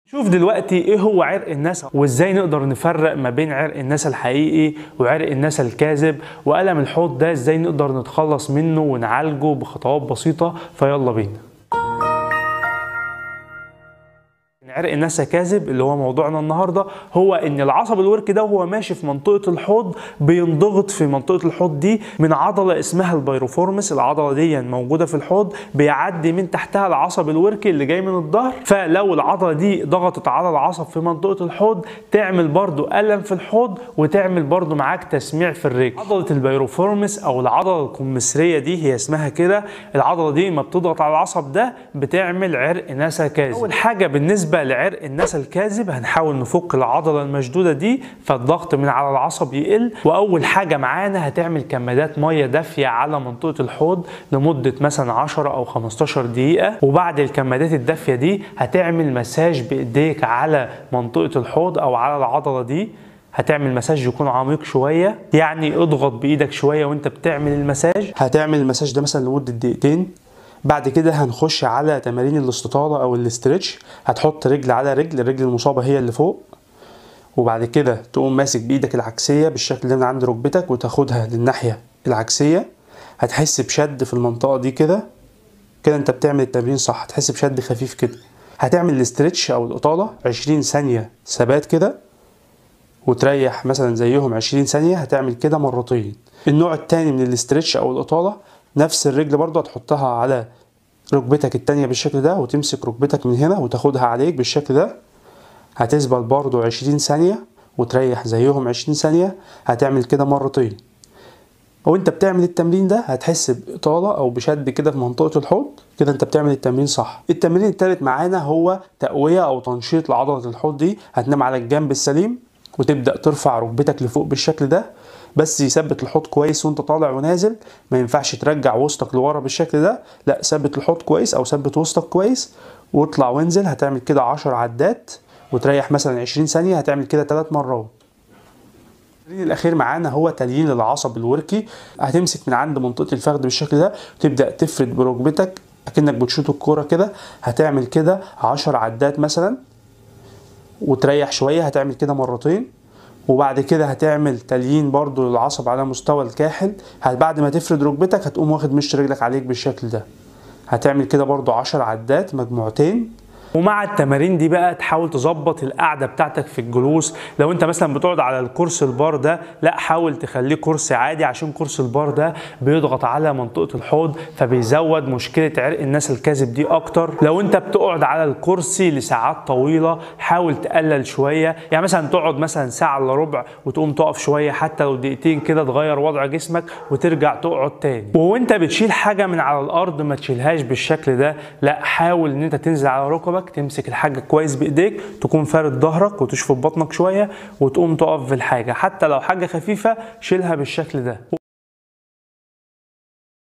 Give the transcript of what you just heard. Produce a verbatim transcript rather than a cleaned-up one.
شوف دلوقتي ايه هو عرق النسا وازاي نقدر نفرق ما بين عرق النسا الحقيقي وعرق النسا الكاذب، وألم الحوض ده ازاي نقدر نتخلص منه ونعالجه بخطوات بسيطة. فيلا بينا. عرق النسا كاذب اللي هو موضوعنا النهارده هو ان العصب الوركي ده وهو ماشي في منطقه الحوض بينضغط في منطقه الحوض دي من عضله اسمها البيروفورمس. العضله دي موجوده في الحوض، بيعدي من تحتها العصب الوركي اللي جاي من الظهر. فلو العضله دي ضغطت على العصب في منطقه الحوض تعمل برضو الم في الحوض وتعمل برضو معاك تسميع في الرجل. عضله البيروفورمس او العضله القمصريه دي هي اسمها كده. العضله دي ما بتضغط على العصب ده بتعمل عرق نسا كاذب. اول حاجه بالنسبه لعرق النسا الكاذب هنحاول نفك العضله المشدوده دي فالضغط من على العصب يقل. واول حاجه معانا هتعمل كمادات ميه دافيه على منطقه الحوض لمده مثلا عشرة او خمستاشر دقيقه، وبعد الكمادات الدافيه دي هتعمل مساج بايديك على منطقه الحوض او على العضله دي. هتعمل مساج يكون عميق شويه، يعني اضغط بايدك شويه وانت بتعمل المساج. هتعمل المساج ده مثلا لمده دقيقتين. بعد كده هنخش على تمارين الاستطالة او الاسترتش. هتحط رجل على رجل، الرجل المصابة هي اللي فوق، وبعد كده تقوم ماسك بايدك العكسية بالشكل ده من عند ركبتك وتاخدها للناحية العكسية. هتحس بشد في المنطقة دي كده كده انت بتعمل التمرين صح، هتحس بشد خفيف كده. هتعمل الاسترتش او الاطالة عشرين ثانية ثبات كده وتريح مثلا زيهم عشرين ثانية. هتعمل كده مرتين. النوع التاني من الاسترتش او الاطالة نفس الرجل برضو هتحطها على ركبتك التانية بالشكل ده وتمسك ركبتك من هنا وتاخدها عليك بالشكل ده. هتثبت برضو عشرين ثانية وتريح زيهم عشرين ثانية. هتعمل كده مرتين. وانت بتعمل التمرين ده هتحس بإطالة او بشد كده في منطقة الحوض كده انت بتعمل التمرين صح. التمرين التالت معانا هو تقوية او تنشيط لعضلة الحوض دي. هتنام على الجنب السليم وتبدأ ترفع ركبتك لفوق بالشكل ده، بس يثبت الحوض كويس وانت طالع ونازل. ما ينفعش ترجع وسطك لورا بالشكل ده، لا ثبت الحوض كويس او ثبت وسطك كويس واطلع وانزل. هتعمل كده عشر عدات وتريح مثلا عشرين ثانية. هتعمل كده ثلاث مرات. التمرين الاخير معانا هو تليين العصب الوركي. هتمسك من عند منطقة الفخذ بالشكل ده وتبدأ تفرد بركبتك اكنك بتشوط الكورة كده. هتعمل كده عشر عدات مثلا وتريح شوية. هتعمل كده مرتين، وبعد كده هتعمل تليين برضو للعصب على مستوى الكاحل. بعد ما تفرد ركبتك هتقوم واخد مشط رجلك عليك بالشكل ده. هتعمل كده برضو عشر عدات مجموعتين. ومع التمارين دي بقى تحاول تظبط القعده بتاعتك في الجلوس. لو انت مثلا بتقعد على الكرسي البار ده، لا حاول تخليه كرسي عادي عشان كرسي البار ده بيضغط على منطقه الحوض فبيزود مشكله عرق النسا الكاذب دي اكتر. لو انت بتقعد على الكرسي لساعات طويله حاول تقلل شويه، يعني مثلا تقعد مثلا ساعه الا ربع وتقوم تقف شويه حتى لو دقيقتين كده تغير وضع جسمك وترجع تقعد تاني. وانت بتشيل حاجه من على الارض ما تشيلهاش بالشكل ده، لا حاول ان انت تنزل على ركبك تمسك الحاجه كويس بايديك، تكون فارد ظهرك وتشفط بطنك شويه وتقوم تقف في الحاجه. حتى لو حاجه خفيفه شيلها بالشكل ده.